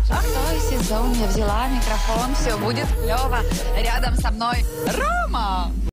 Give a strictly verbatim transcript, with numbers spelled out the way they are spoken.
Шестой сезон, я взяла микрофон, все будет клево. Рядом со мной Рома.